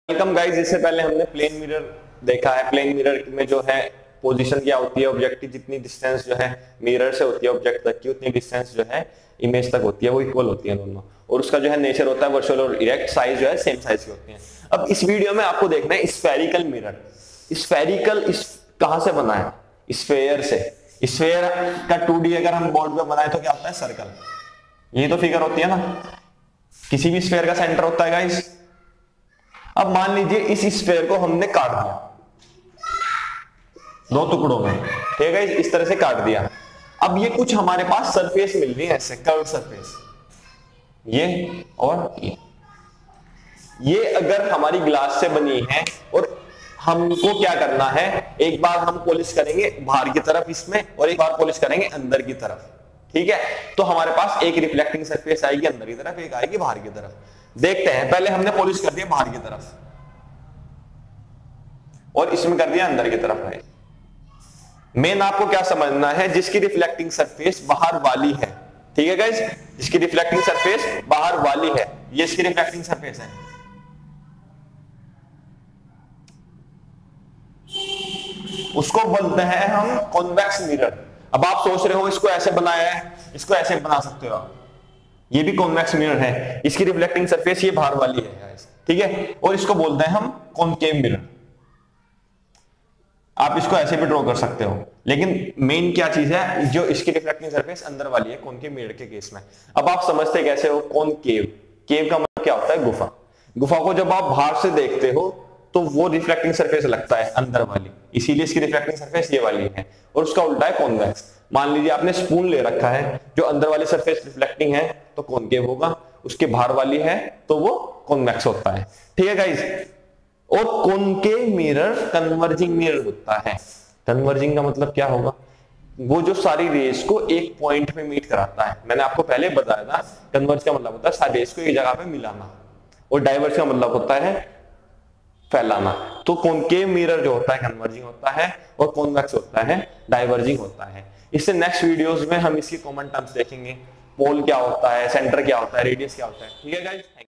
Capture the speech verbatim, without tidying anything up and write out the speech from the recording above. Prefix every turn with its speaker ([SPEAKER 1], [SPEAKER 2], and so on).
[SPEAKER 1] Welcome guys. इससे पहले हमने प्लेन मिरर देखा है। प्लेन मिरर में जो है पोजीशन क्या होती है, ऑब्जेक्ट की जितनी डिस्टेंस जो है मिरर से होती है ऑब्जेक्ट तक की, उतनी डिस्टेंस जो है इमेज तक होती है, वो इक्वल होती है दोनों। और उसका जो है नेचर होता है वर्चुअल और इरेक्ट, साइज जो है सेम साइज की होती है। अब इस वीडियो में आपको देखना है स्फेरिकल मिरर। स्फेरिकल इस कहां से बना है? स्फेयर से। स्फेयर का टू डी अगर हम बोर्ड पे बनाए तो क्या होता है? सर्कल। ये तो फिगर होती है ना, किसी भी स्फेयर का सेंटर होता है गाइस। अब मान लीजिए इस स्फेयर को हमने काट दिया दो टुकड़ों में, ठीक है, इस तरह से काट दिया। अब ये कुछ हमारे पास सरफेस मिल रही है ऐसे कर्व सरफेस, ये और ये ये अगर हमारी ग्लास से बनी है और हमको क्या करना है, एक बार हम पॉलिश करेंगे बाहर की तरफ इसमें और एक बार पॉलिश करेंगे अंदर की तरफ, ठीक है। तो हमारे पास एक रिफ्लेक्टिंग सरफेस आएगी अंदर की तरफ, एक आएगी बाहर की तरफ। देखते हैं, पहले हमने पॉलिश कर दिया बाहर की तरफ और इसमें कर दिया अंदर की तरफ है। मेन आपको क्या समझना है, जिसकी रिफ्लेक्टिंग सरफेस बाहर वाली है, ठीक है गाइस, जिसकी रिफ्लेक्टिंग सरफेस बाहर वाली है, ये इसकी रिफ्लेक्टिंग सरफेस है। उसको बोलते हैं हम कॉन्वेक्स मिरर। अब आप सोच रहे हो इसको ऐसे बनाया है, इसको ऐसे बना सकते हो आप, ये भी कॉन्वेक्स मिरर है, इसकी रिफ्लेक्टिंग सरफेस ये बाहर वाली है गाइस, ठीक है। और इसको बोलते हैं हम कॉनकेव मिरर। आप इसको ऐसे भी ड्रॉ कर सकते हो, लेकिन मेन क्या चीज है, जो इसकी रिफ्लेक्टिंग सरफेस अंदर वाली है कॉनकेव मिरर के केस में। अब आप समझते कैसे हो कॉनकेव? केव का मतलब क्या होता है? गुफा। गुफा को जब आप बाहर से देखते हो तो वो रिफ्लेक्टिंग सरफेस लगता है अंदर वाली, इसीलिए इसकी रिफ्लेक्टिंग सरफेस ये वाली है। और उसका उल्टा है कॉन्वेक्स। मान लीजिए आपने स्पून ले रखा है, जो अंदर वाली सरफेस रिफ्लेक्टिंग है तो कॉनकेव होगा, उसके बाहर वाली है तो वो कॉन्वेक्स होता है, ठीक है गाइस। और कॉनकेव मिरर कन्वर्जिंग मिरर होता है। कन्वर्जिंग का मतलब क्या होगा? वो जो सारी रेस को एक पॉइंट पे मीट कराता है। मैंने आपको पहले बताया था, कन्वर्ज का मतलब होता है सारी रेस को एक जगह पे मिलाना, और डाइवर्ज का मतलब होता है फैलाना। तो कॉनकेव मिरर जो होता है कन्वर्जिंग होता है और कॉन्वेक्स होता है डाइवर्जिंग होता है। इससे नेक्स्ट वीडियोस में हम इसकी कॉमन टर्म्स देखेंगे, पोल क्या होता है, सेंटर क्या होता है, रेडियस क्या होता है, ठीक है गाइस।